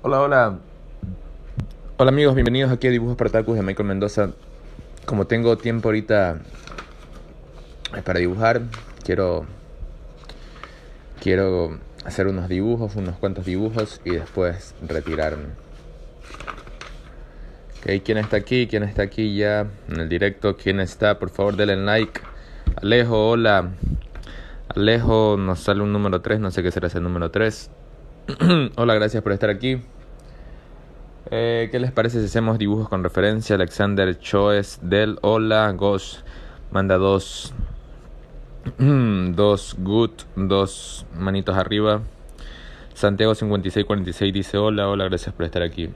Hola, hola. Hola amigos, bienvenidos aquí a Dibujos Spartacus de Michael Mendoza. Como tengo tiempo ahorita para dibujar, quiero, quiero hacer unos dibujos, unos cuantos dibujos y después retirarme. Ok, ¿quién está aquí? ¿Quién está aquí ya en el directo? ¿Quién está? Por favor, denle like. Alejo, hola. Alejo, nos sale un número 3, no sé qué será ese número 3. Hola, gracias por estar aquí. ¿Qué les parece si hacemos dibujos con referencia? Alexander Choes del Hola, Gosh manda dos good, dos manitos arriba. Santiago 5646 dice hola, hola, gracias por estar aquí.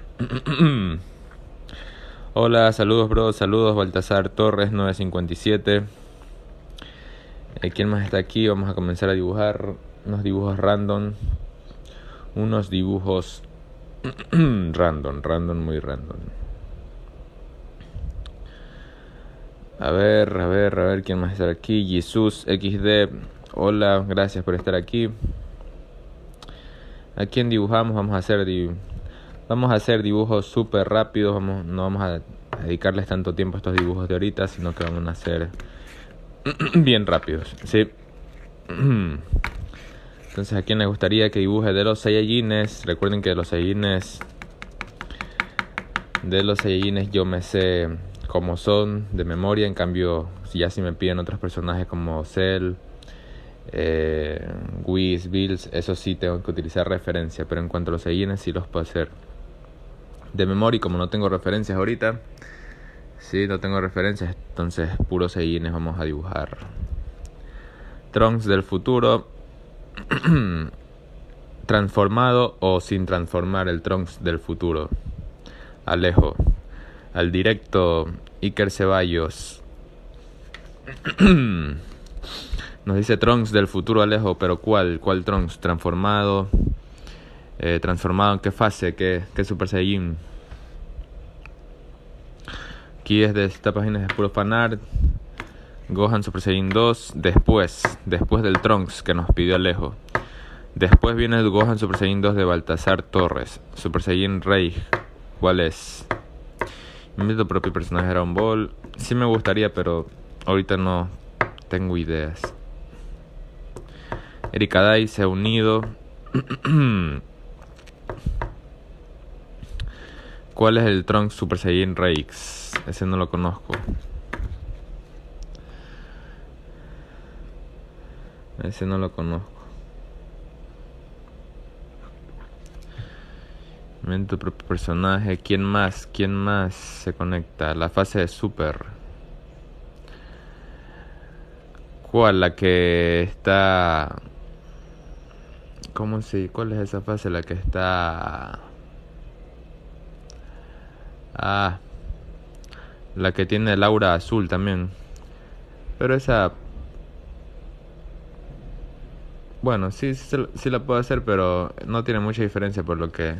Hola, saludos bro, saludos Baltasar Torres 957. ¿Quién más está aquí? Vamos a comenzar a dibujar unos dibujos random. Unos dibujos random, muy random. A ver, ¿quién más está aquí? Jesús XD, hola, gracias por estar aquí. ¿A quién dibujamos? Vamos a hacer dibujos súper rápidos. No vamos a dedicarles tanto tiempo a estos dibujos de ahorita, sino que vamos a hacer bien rápidos, ¿sí? Entonces, ¿a quién le gustaría que dibuje de los Saiyajines? Recuerden que de los Saiyajines yo me sé cómo son de memoria. En cambio, si me piden otros personajes como Cell, Whis, Bills, eso sí tengo que utilizar referencia. Pero en cuanto a los Saiyajines sí los puedo hacer de memoria. Y como no tengo referencias ahorita, sí, no tengo referencias, entonces puros Saiyajines vamos a dibujar. Trunks del futuro, transformado o sin transformar el Trunks del futuro. Alejo. Al directo, Iker Ceballos. Nos dice Trunks del futuro, Alejo, pero ¿cuál? ¿Cuál Trunks? ¿Transformado? ¿Transformado en qué fase? ¿Qué Super Saiyajin? Aquí es de esta página de puro fanart. Gohan Super Saiyan 2. Después del Trunks que nos pidió Alejo. Después viene el Gohan Super Saiyan 2 de Baltasar Torres. Super Saiyan Rey. ¿Cuál es? Mi propio personaje de Dragon Ball. Sí me gustaría, pero ahorita no tengo ideas. Erikadai se ha unido. ¿Cuál es el Trunks Super Saiyan Rex? Ese no lo conozco. Ese no lo conozco. Ven tu propio personaje. ¿Quién más? ¿Quién más se conecta? La fase de Super. ¿Cuál? La que está... ¿Cómo se...? ¿Cuál es esa fase? La que está... Ah... La que tiene el aura azul también. Pero esa... Bueno, sí la puedo hacer, pero no tiene mucha diferencia por lo que...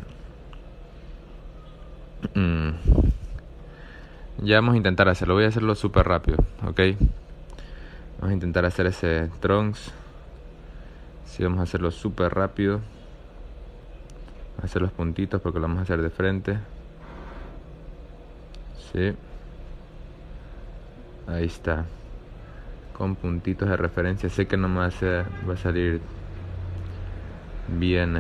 Ya vamos a intentar hacerlo. Voy a hacerlo súper rápido, ¿ok? Vamos a intentar hacer ese Trunks. Sí, vamos a hacerlo súper rápido. Vamos a hacer los puntitos porque lo vamos a hacer de frente. Sí. Ahí está. Con puntitos de referencia. Sé que no me va a salir bien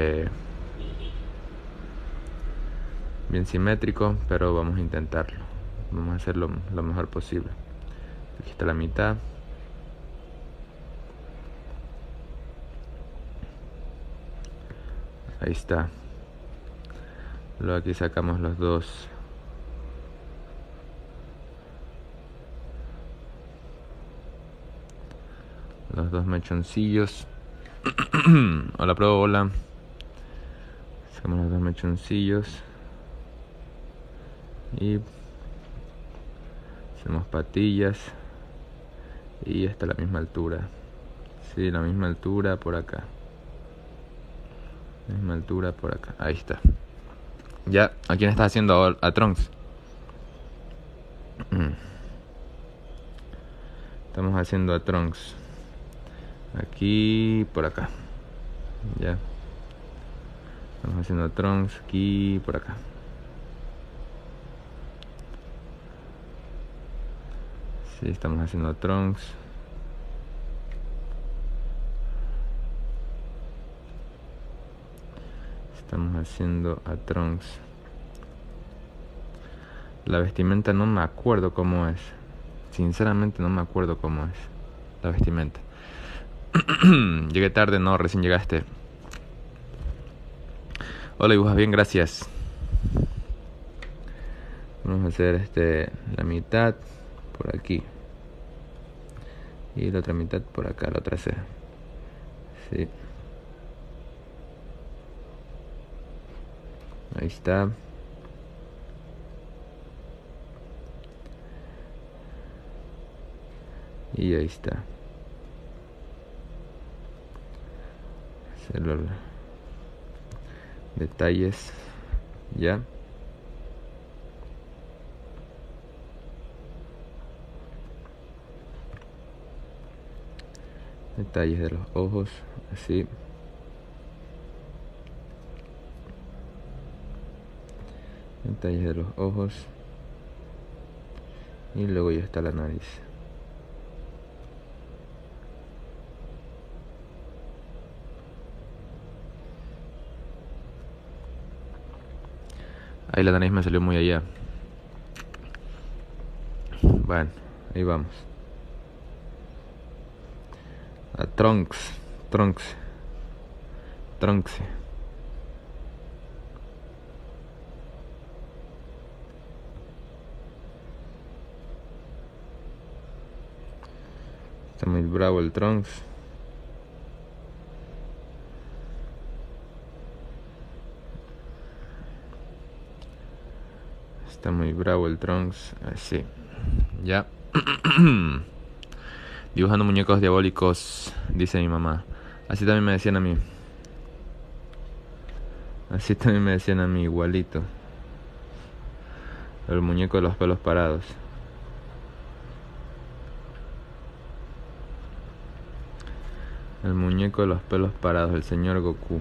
bien simétrico, pero vamos a intentarlo. Vamos a hacerlo lo mejor posible. Aquí está la mitad. Ahí está. Luego aquí sacamos los dos mechoncillos. Hola, pro, hola. Sacamos los dos mechoncillos. Y hacemos patillas. Y hasta la misma altura. Sí, la misma altura por acá. Misma altura por acá. Ahí está. Ya, ¿a quién estás haciendo? A Trunks. Estamos haciendo a Trunks. Aquí, por acá. Ya. Estamos haciendo Trunks aquí, por acá. Sí, estamos haciendo Trunks. Estamos haciendo a Trunks. La vestimenta no me acuerdo cómo es. Sinceramente no me acuerdo cómo es la vestimenta. Llegué tarde, no, recién llegaste. Hola, dibujas bien, gracias. Vamos a hacer la mitad por aquí. Y la otra mitad por acá, la otra ceja. Sí. Ahí está. Y ahí está. Hacer los detalles. Ya. Detalles de los ojos. Así. Detalles de los ojos. Y luego ya está la nariz. Ahí la nariz me salió muy allá. Bueno, ahí vamos. A Trunks. Trunks. Trunks. Está muy bravo el Trunks. Está muy bravo el Trunks. Así. Ya. Dibujando muñecos diabólicos, dice mi mamá. Así también me decían a mí. Así también me decían a mí, igualito. El muñeco de los pelos parados. El muñeco de los pelos parados, el señor Goku.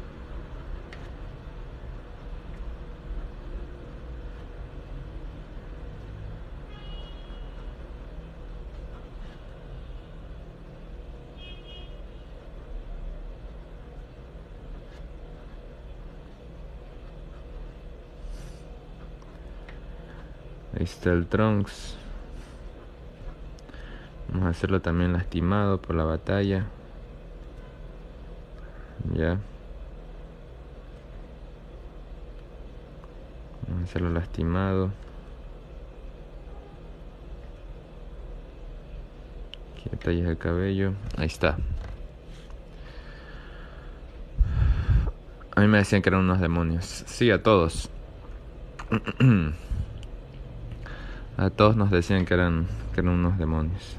Ahí está el Trunks. Vamos a hacerlo también lastimado por la batalla. Ya. Vamos a hacerlo lastimado. Aquí detalles del cabello. Ahí está. A mí me decían que eran unos demonios. Sí, a todos. A todos nos decían que eran unos demonios.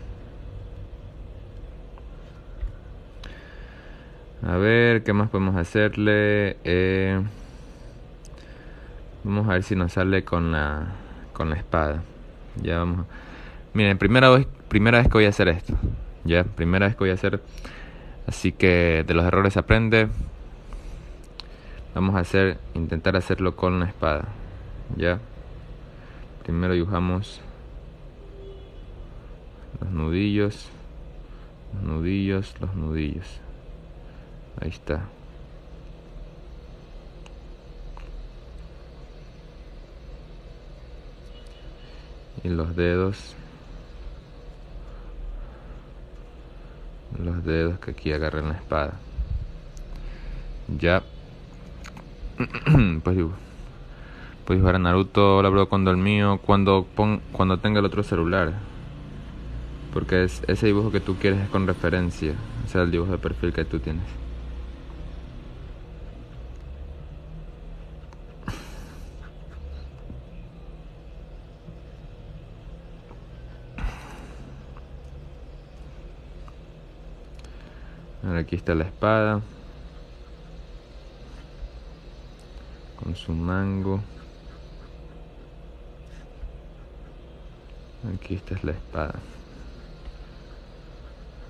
A ver, ¿qué más podemos hacerle? Vamos a ver si nos sale con la espada. Ya vamos. Miren, primera vez que voy a hacer esto. Ya, primera vez que voy a hacer. Así que de los errores se aprende. Vamos a intentar hacerlo con la espada. Ya. Primero dibujamos los nudillos. Los nudillos, los nudillos. Ahí está. Y los dedos. Los dedos que aquí agarran la espada. Ya. Pues dibujar a Naruto. Hola, bro, cuando el mío. Cuando tenga el otro celular. Porque ese dibujo que tú quieres es con referencia. O sea, el dibujo de perfil que tú tienes. Ahora aquí está la espada. Con su mango. Aquí esta es la espada.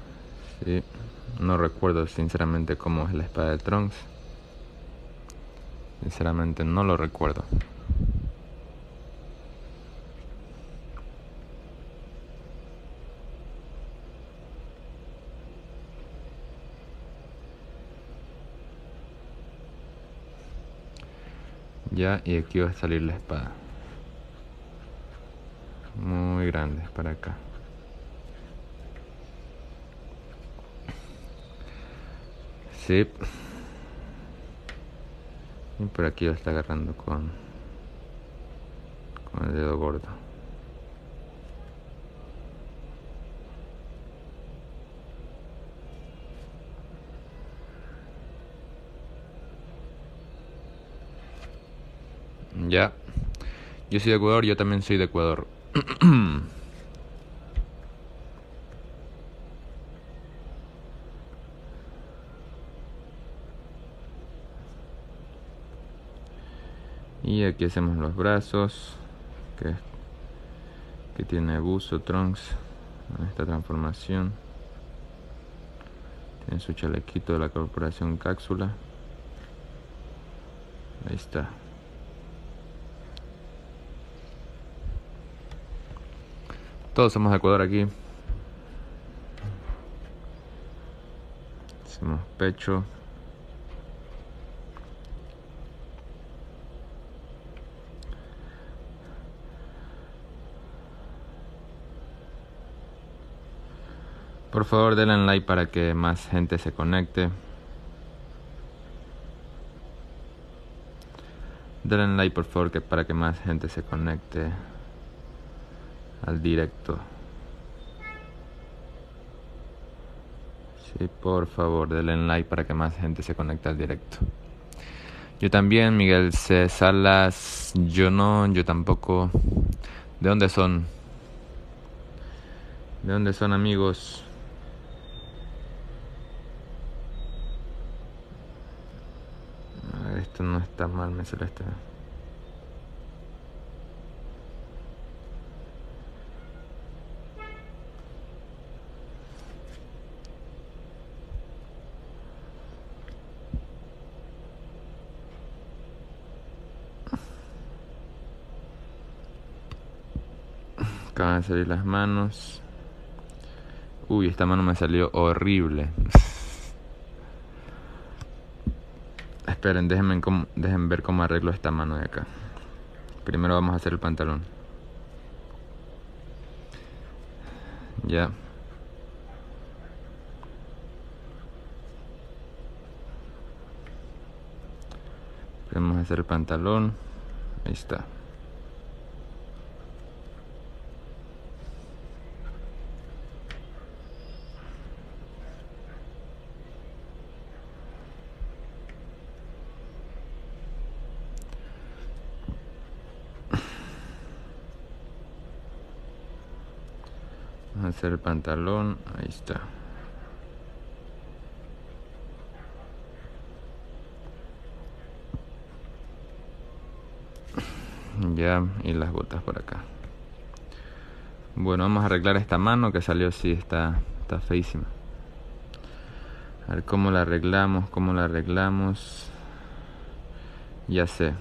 Sí. No recuerdo sinceramente cómo es la espada de Trunks. Sinceramente no lo recuerdo. Ya, y aquí va a salir la espada. Muy grande para acá. Sí. Y por aquí lo está agarrando con el dedo gordo. Ya. Yo soy de Ecuador, yo también soy de Ecuador. Y aquí hacemos los brazos, que tiene buzo, Trunks, en esta transformación. Tiene su chalequito de la corporación Cápsula. Ahí está. Todos somos de Ecuador aquí. Hacemos pecho. Por favor denle un like para que más gente se conecte. Denle un like por favor para que más gente se conecte al directo. Sí, por favor denle un like para que más gente se conecte al directo. Yo también, Miguel C. Salas, yo no, yo tampoco. ¿De dónde son? ¿De dónde son, amigos? A ver, esto no está mal, me sale este. Acaban de salir las manos. Uy, esta mano me salió horrible. Esperen, déjenme ver cómo arreglo esta mano de acá. Primero vamos a hacer el pantalón. Ya. Vamos a hacer el pantalón. Ahí está. Vamos a hacer el pantalón. Ahí está. Ya, y las botas por acá. Bueno, vamos a arreglar esta mano que salió así, está feísima. A ver cómo la arreglamos. Ya sé.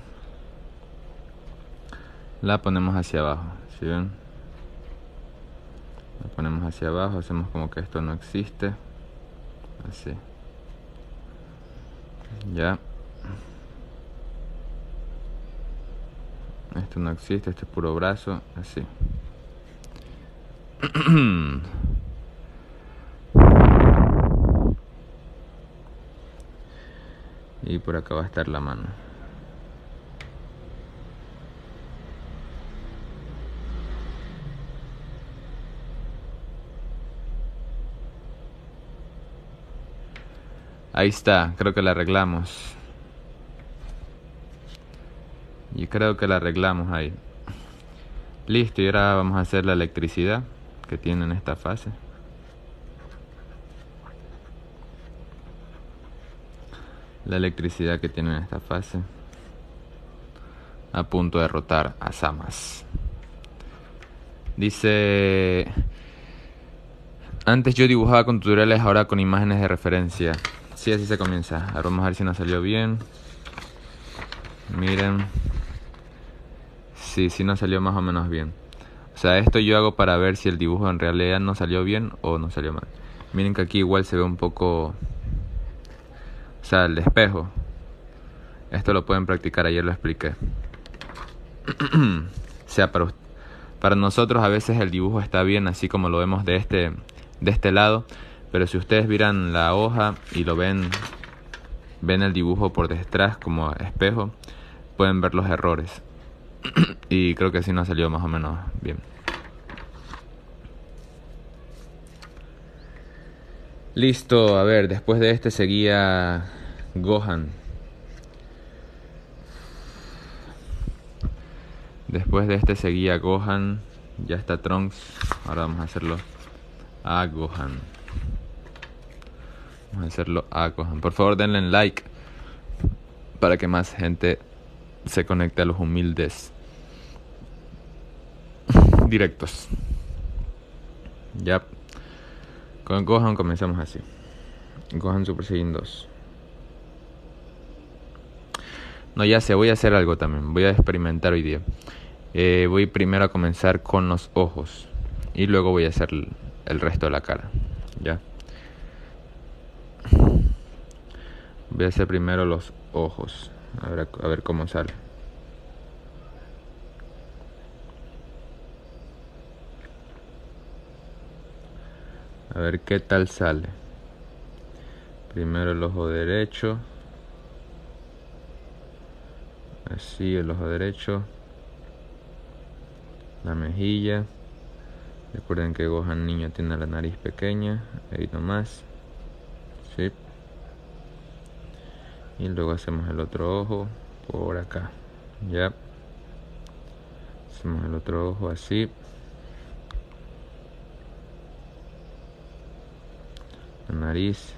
La ponemos hacia abajo, ¿sí ven? La ponemos hacia abajo, hacemos como que esto no existe. Así. Ya. Esto no existe, este es puro brazo, así. Y por acá va a estar la mano. Ahí está, creo que la arreglamos. Y creo que la arreglamos ahí. Listo, y ahora vamos a hacer la electricidad que tiene en esta fase. La electricidad que tiene en esta fase. A punto de derrotar a Samas. Dice: antes yo dibujaba con tutoriales, ahora con imágenes de referencia. Sí, así se comienza. Ahora vamos a ver si nos salió bien. Miren. Sí, sí nos salió más o menos bien. O sea, esto yo hago para ver si el dibujo en realidad no salió bien o no salió mal. Miren que aquí igual se ve un poco, o sea, el espejo. Esto lo pueden practicar, ayer lo expliqué. O sea, para nosotros a veces el dibujo está bien así como lo vemos de este lado, pero si ustedes miran la hoja y lo ven el dibujo por detrás como espejo, pueden ver los errores. Y creo que así nos salió más o menos bien. Listo, a ver, después de este seguía Gohan. Después de este seguía Gohan. Ya está Trunks. Ahora vamos a hacerlo a Gohan. Vamos a hacerlo a Gohan. Por favor denle like para que más gente se conecte a los humildes directos. Ya. Con Gohan comenzamos así. Gohan Super Saiyan 2. No, ya sé, voy a hacer algo también. Voy a experimentar hoy día. Voy primero a comenzar con los ojos. Y luego voy a hacer el resto de la cara. Ya. Voy a hacer primero los ojos. A ver cómo sale. A ver qué tal sale. Primero el ojo derecho. Así, el ojo derecho. La mejilla. Recuerden que Gohan niño tiene la nariz pequeña. Ahí nomás. Sí. Y luego hacemos el otro ojo por acá. Ya. Hacemos el otro ojo así. La nariz.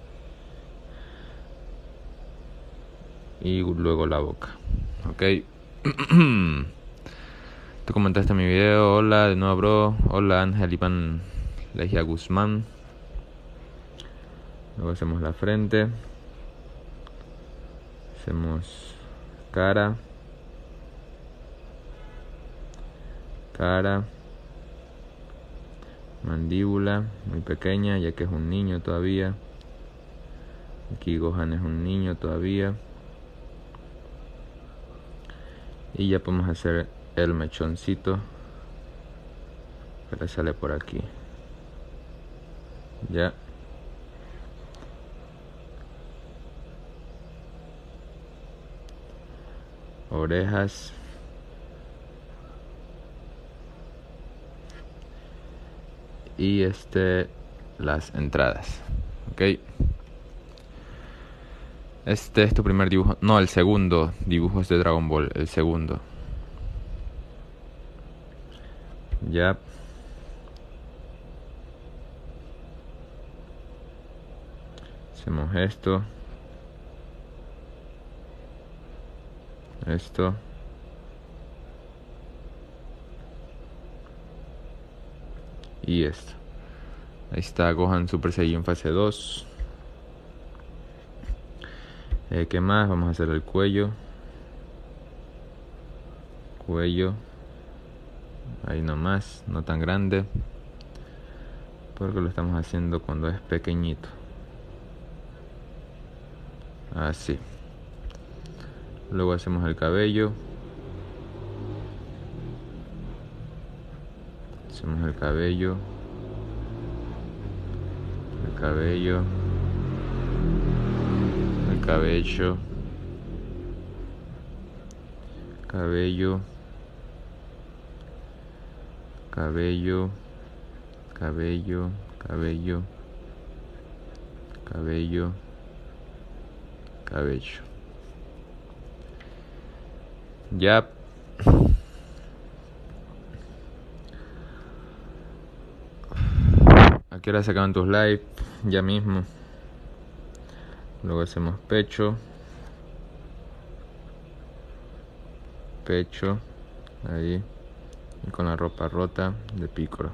Y luego la boca. Ok. Tú comentaste mi video. Hola de nuevo, bro. Hola Ángel Iván Legia Guzmán. Luego hacemos la frente. Hacemos cara. Cara. Mandíbula. Muy pequeña ya que es un niño todavía. Aquí Gohan es un niño todavía. Y ya podemos hacer el mechoncito. Que sale por aquí. Ya. Orejas. Y las entradas. Ok. Este es tu primer dibujo. No, el segundo dibujo es de Dragon Ball. El segundo. Ya. Hacemos esto. Esto. Y esto. Ahí está Gohan Super Saiyan fase 2. ¿Qué más? Vamos a hacer el cuello. Cuello. Ahí nomás, no tan grande. Porque lo estamos haciendo cuando es pequeñito. Así. Luego hacemos el cabello. Hacemos el cabello. El cabello. El cabello. Cabello. Cabello. Cabello. Cabello. Cabello. Cabello. Ya. ¿A qué hora se acaban tus live? Ya mismo. Luego hacemos pecho. Pecho. Ahí. Y con la ropa rota de Piccolo.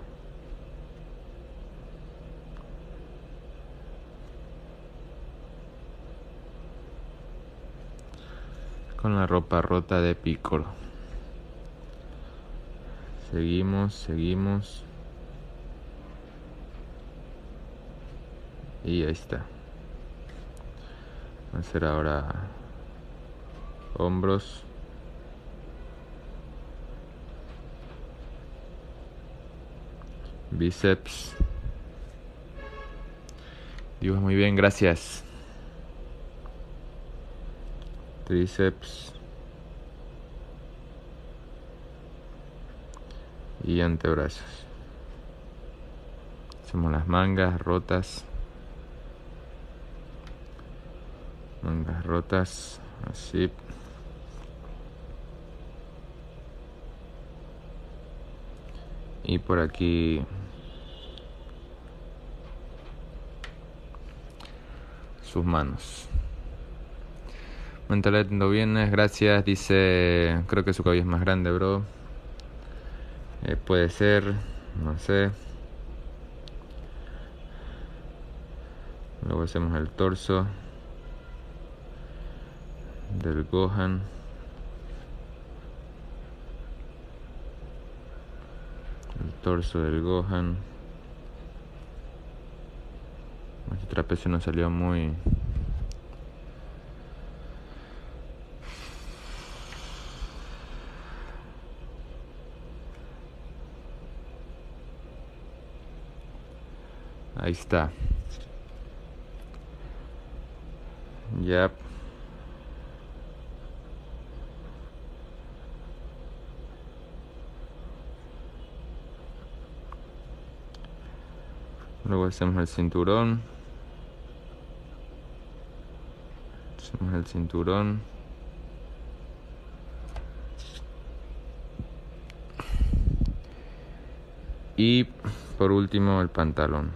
con la ropa rota de Piccolo. Seguimos. Y ahí está. Vamos a hacer ahora hombros. Bíceps. Dibujas muy bien, gracias. Tríceps. Y antebrazos. Hacemos las mangas rotas. Mangas rotas. Así. Y por aquí sus manos. Mentalidad no vienes, gracias. Dice, creo que su cabello es más grande, bro. Puede ser, no sé. Luego hacemos el torso del Gohan. El torso del Gohan. Este trapecio no salió muy... Ahí está. Ya. Luego hacemos el cinturón. Hacemos el cinturón. Y por último el pantalón.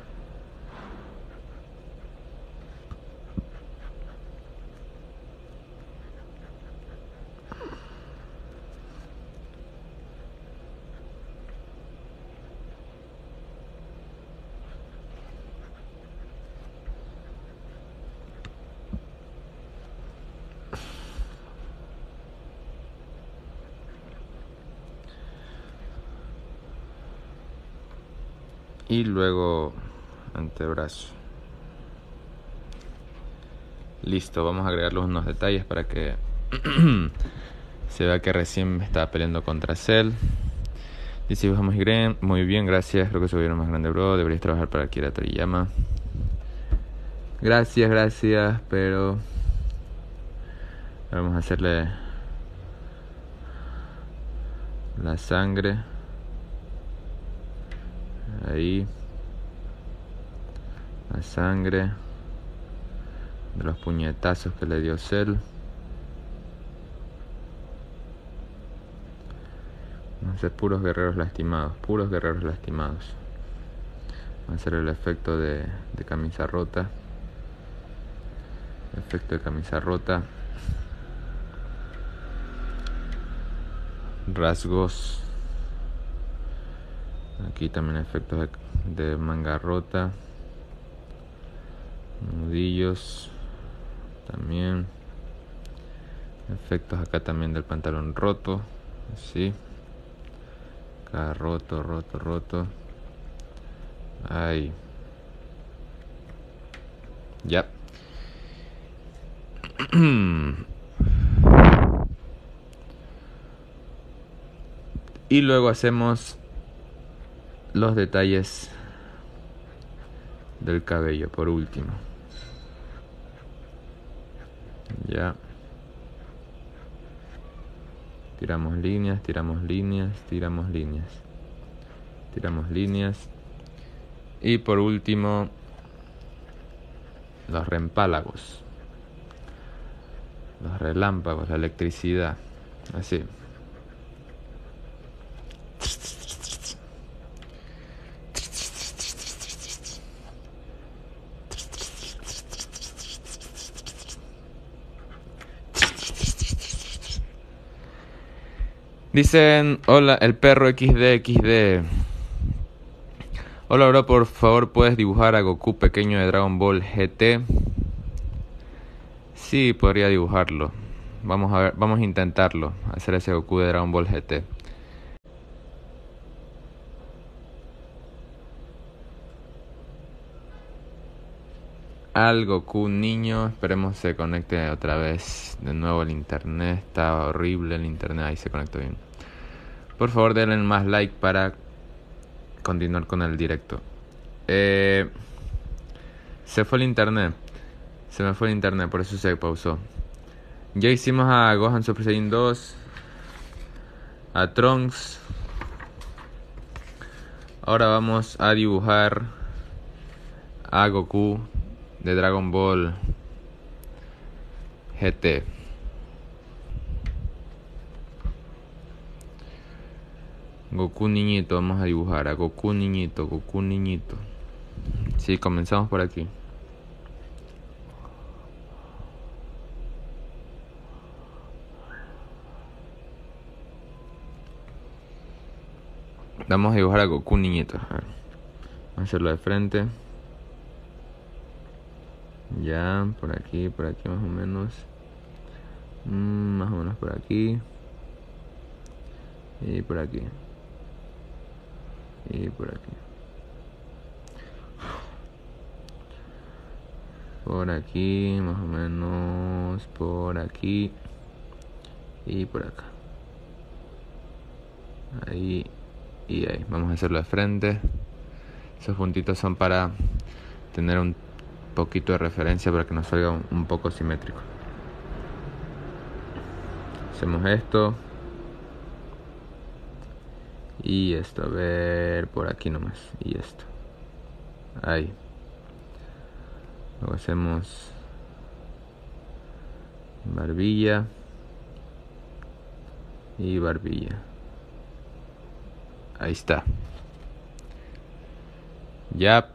Y luego antebrazo. Listo, vamos a agregarle unos detalles para que se vea que recién me estaba peleando contra Cell. Dice, vamos muy bien, gracias. Creo que se vieron más grande, bro. Deberías trabajar para Akira Toriyama. Gracias, pero vamos a hacerle la sangre. Ahí. La sangre de los puñetazos que le dio Cell. Vamos a hacer puros guerreros lastimados. Vamos a hacer el efecto de camisa rota. Efecto de camisa rota. Rasgos. Aquí también efectos de manga rota. Nudillos. También. Efectos acá también del pantalón roto. Así. Acá roto. Ahí. Ya. Y luego hacemos los detalles del cabello por último. Ya. Tiramos líneas. Y por último, los reempálagos. Los relámpagos, la electricidad. Así. Dicen, hola, el perro XD. Hola, bro, por favor, ¿puedes dibujar a Goku pequeño de Dragon Ball GT? Sí, podría dibujarlo. Vamos a ver, vamos a intentarlo. Hacer ese Goku de Dragon Ball GT. Al Goku niño, esperemos se conecte otra vez de nuevo el internet. Está horrible el internet, ahí se conectó bien. Por favor denle más like para continuar con el directo. Se fue el internet. Se me fue el internet, por eso se pausó. Ya hicimos a Gohan Super Saiyan 2, a Trunks. Ahora vamos a dibujar a Goku de Dragon Ball GT. Goku niñito, vamos a dibujar a Goku niñito, Goku niñito. Sí, comenzamos por aquí. Vamos a dibujar a Goku niñito. A ver. Vamos a hacerlo de frente. Ya, por aquí más o menos. Más o menos por aquí. Y por aquí. Y por aquí. Por aquí, más o menos. Por aquí. Y por acá. Ahí. Y ahí. Vamos a hacerlo de frente. Esos puntitos son para tener un poquito de referencia para que nos salga un poco simétrico. Hacemos esto. Y esto, a ver, por aquí nomás. Y esto. Ahí. Luego hacemos barbilla. Y barbilla. Ahí está. Ya.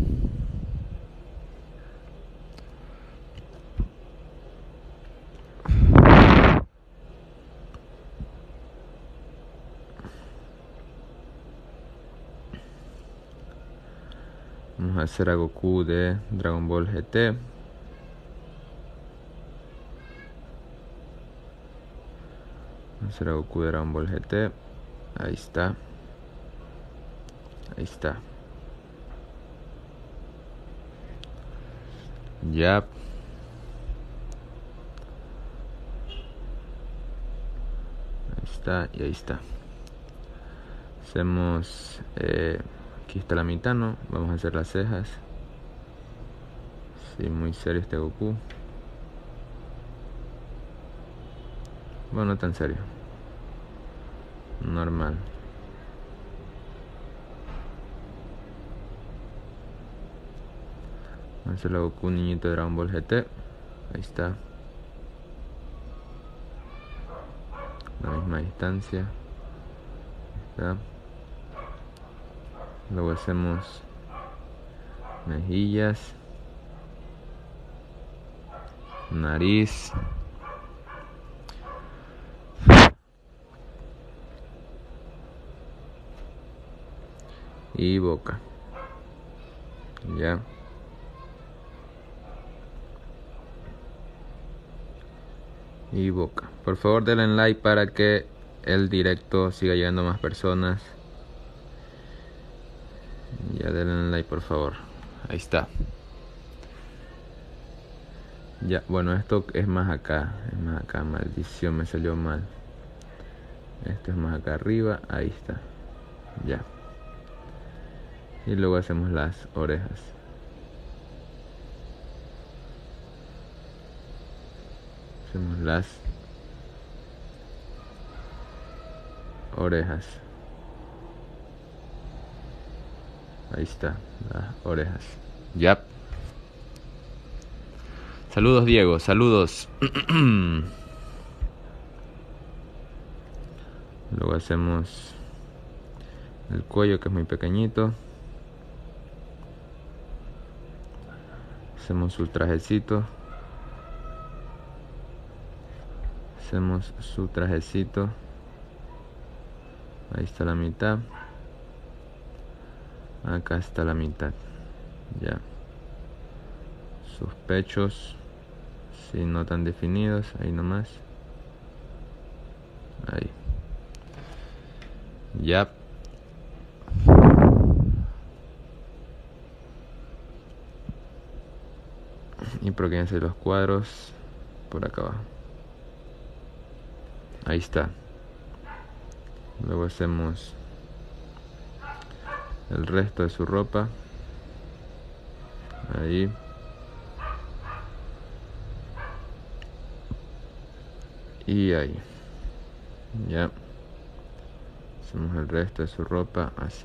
Vamos a hacer a Goku de Dragon Ball GT. Vamos a hacer a Goku de Dragon Ball GT. Ahí está. Ahí está. Ya. Ahí está y ahí está. Hacemos... aquí está la mitad, ¿no? Vamos a hacer las cejas. Sí, muy serio este Goku. Bueno, no tan serio. Normal. Vamos a hacer a Goku niñito de Dragon Ball GT. Ahí está. La misma distancia. Ahí está. Luego hacemos mejillas, nariz, y boca. Ya. Y boca. Por favor denle like para que el directo siga llegando a más personas. Ya denle like por favor. Ahí está. Ya, bueno, esto es más acá. Es más acá, maldición, me salió mal. Esto es más acá arriba. Ahí está. Ya. Y luego hacemos las orejas. Hacemos las orejas. Ahí está, las orejas. Ya. Saludos Diego, saludos. Luego hacemos el cuello, que es muy pequeñito. Hacemos su trajecito. Hacemos su trajecito. Ahí está la mitad. Acá está la mitad. Ya. Sus pechos, si no tan definidos, ahí nomás. Ahí. Ya. Y proquídense los cuadros por acá abajo. Ahí está. Luego hacemos el resto de su ropa. Ahí. Y ahí. Ya. Hacemos el resto de su ropa así.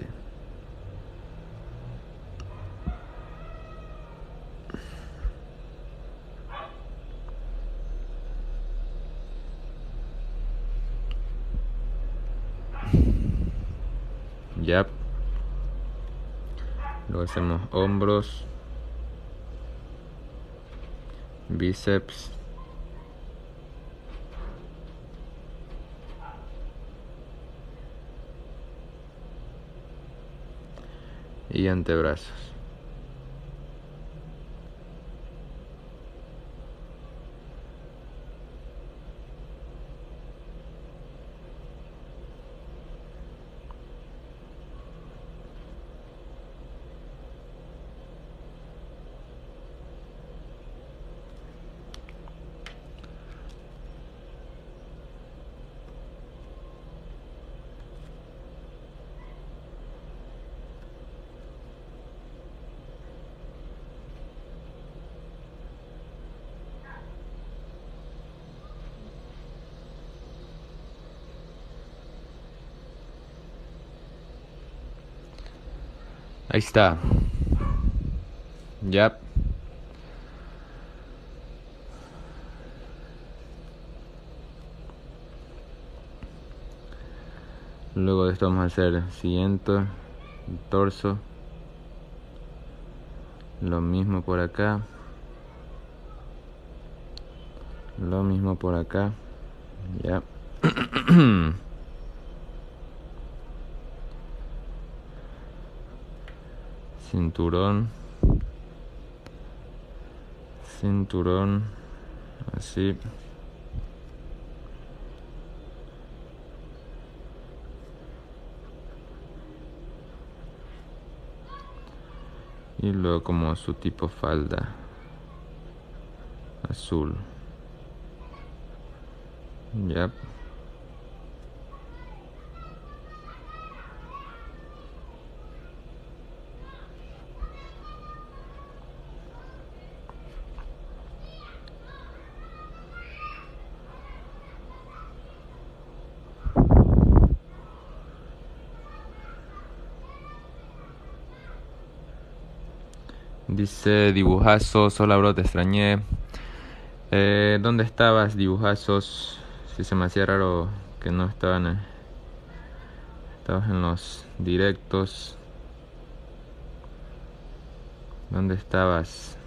Ya. Luego hacemos hombros, bíceps, y antebrazos. Ahí está. Ya. Luego de esto vamos a hacer el siguiente, el torso. Lo mismo por acá. Lo mismo por acá. Ya. Cinturón. Cinturón. Así. Y luego como su tipo falda. Azul. Ya. Dice dibujazos, hola bro, te extrañé. ¿Dónde estabas, dibujazos? Si se me hacía raro que no estaban. Estabas en los directos. ¿Dónde estabas?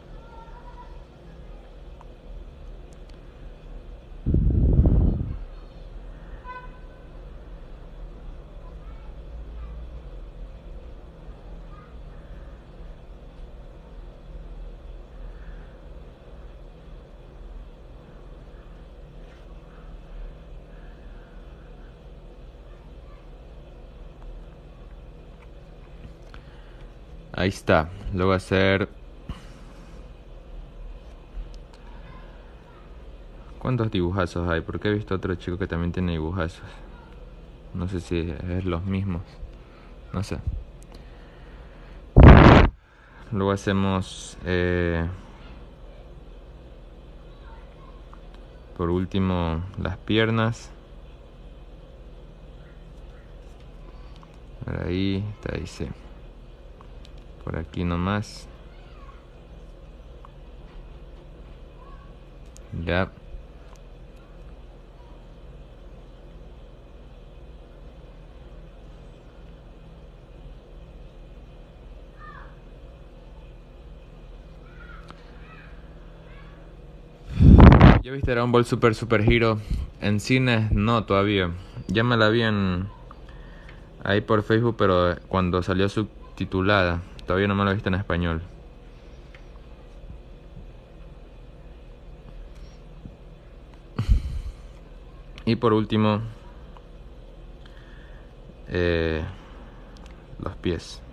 Ahí está. Luego hacer... ¿Cuántos dibujazos hay? Porque he visto otro chico que también tiene dibujazos. No sé si es los mismos. No sé. Luego hacemos... por último, las piernas. Por ahí, está ahí, sí. Por aquí nomás. Ya. ¿Ya viste Dragon Ball Super Hero? En cines no, todavía. Ya me la vi ahí por Facebook, pero cuando salió subtitulada. Todavía no me la he visto en español. Y por último, los pies.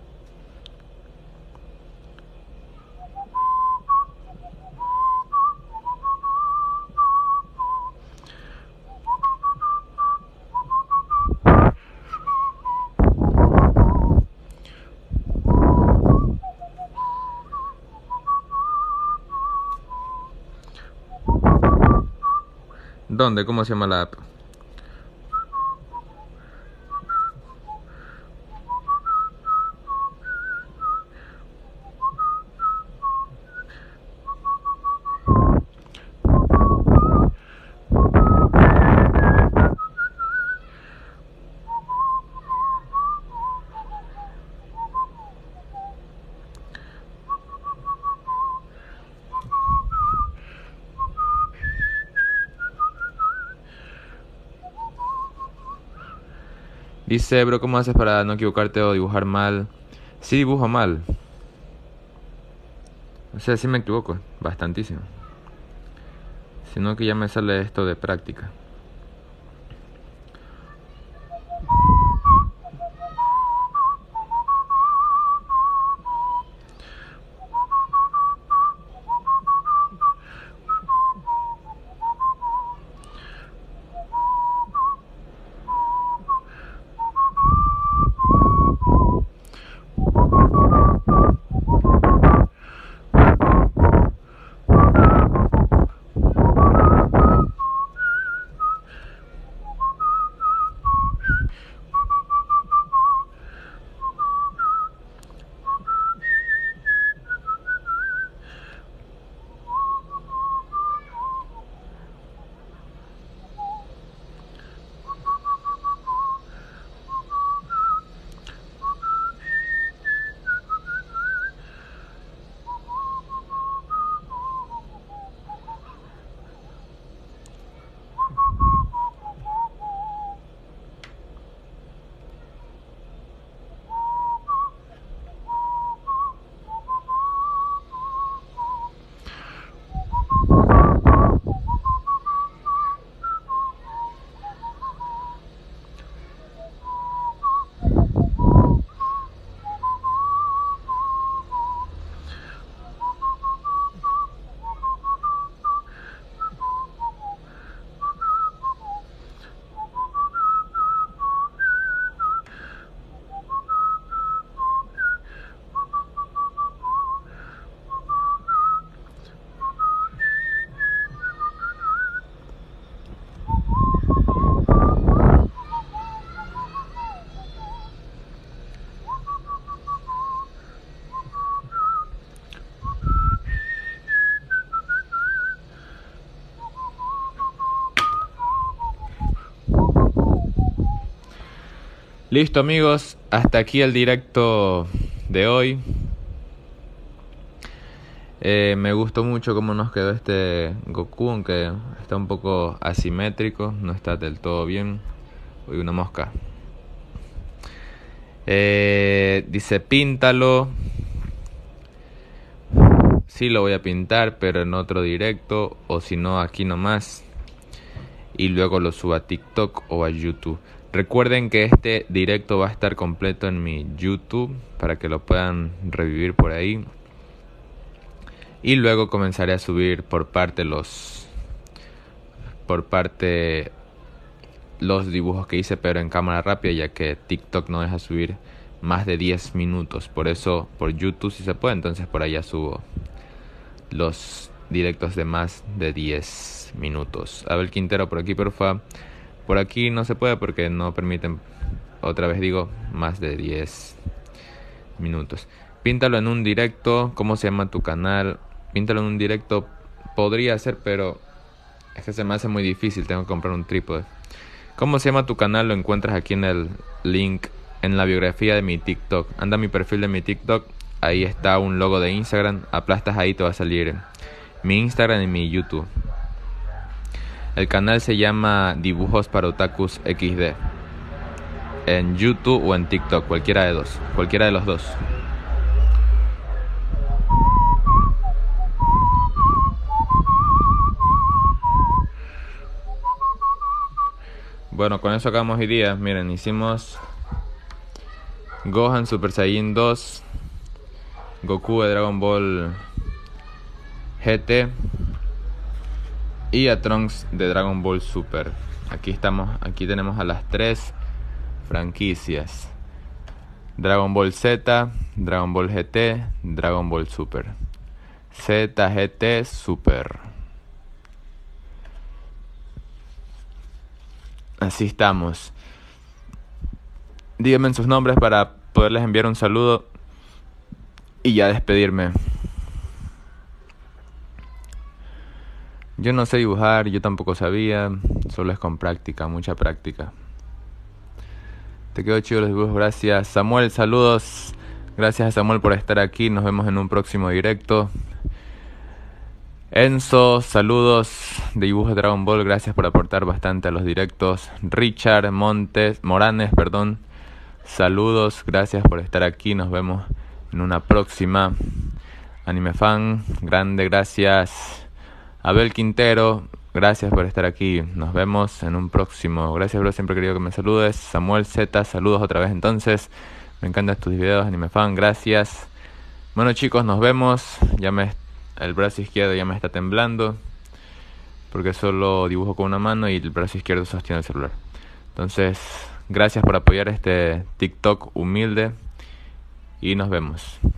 ¿Dónde? ¿Cómo se llama la app? Dice, bro, ¿cómo haces para no equivocarte o dibujar mal? Sí dibujo mal. O sea, sí me equivoco, bastantísimo. Sino que ya me sale esto de práctica. Listo, amigos, hasta aquí el directo de hoy. Me gustó mucho cómo nos quedó este Goku, aunque está un poco asimétrico, no está del todo bien. Uy, una mosca. Dice, píntalo. Sí, lo voy a pintar, pero en otro directo, o si no, aquí nomás. Y luego lo subo a TikTok o a YouTube. Recuerden que este directo va a estar completo en mi YouTube para que lo puedan revivir por ahí. Y luego comenzaré a subir por parte los dibujos que hice, pero en cámara rápida, ya que TikTok no deja subir más de 10 minutos. Por eso por YouTube sí se puede, entonces por allá subo los directos de más de 10 minutos. Abel Quintero por aquí, porfa. Por aquí no se puede porque no permiten, otra vez digo, más de 10 minutos. Píntalo en un directo. ¿Cómo se llama tu canal? Píntalo en un directo. Podría ser, pero es que se me hace muy difícil. Tengo que comprar un trípode. ¿Cómo se llama tu canal? Lo encuentras aquí en el link, en la biografía de mi TikTok. Anda a mi perfil de mi TikTok. Ahí está un logo de Instagram. Aplastas ahí, te va a salir mi Instagram y mi YouTube. El canal se llama Dibujos para Otakus XD. En YouTube o en TikTok, cualquiera de los dos. Bueno, con eso acabamos hoy día. Miren, hicimos Gohan Super Saiyan 2, Goku de Dragon Ball GT y a Trunks de Dragon Ball Super. Aquí tenemos a las 3 franquicias: Dragon Ball Z, Dragon Ball GT, Dragon Ball Super. Z, GT, Super. Así estamos. Díganme sus nombres para poderles enviar un saludo y ya despedirme. Yo no sé dibujar, yo tampoco sabía, solo es con práctica, mucha práctica. Te quedó chido los dibujos, gracias. Samuel, saludos. Gracias a Samuel por estar aquí, nos vemos en un próximo directo. Enzo, saludos de dibujos de Dragon Ball, gracias por aportar bastante a los directos. Richard Moranes, saludos, gracias por estar aquí, nos vemos en una próxima. Anime Fan, grande, gracias. Abel Quintero, gracias por estar aquí, nos vemos en un próximo. Gracias, bro, siempre he querido que me saludes. Samuel Z, saludos otra vez entonces. Me encantan tus videos, Anime Fan, gracias. Bueno, chicos, nos vemos. El brazo izquierdo ya me está temblando porque solo dibujo con una mano y el brazo izquierdo sostiene el celular. Entonces, gracias por apoyar este TikTok humilde y nos vemos.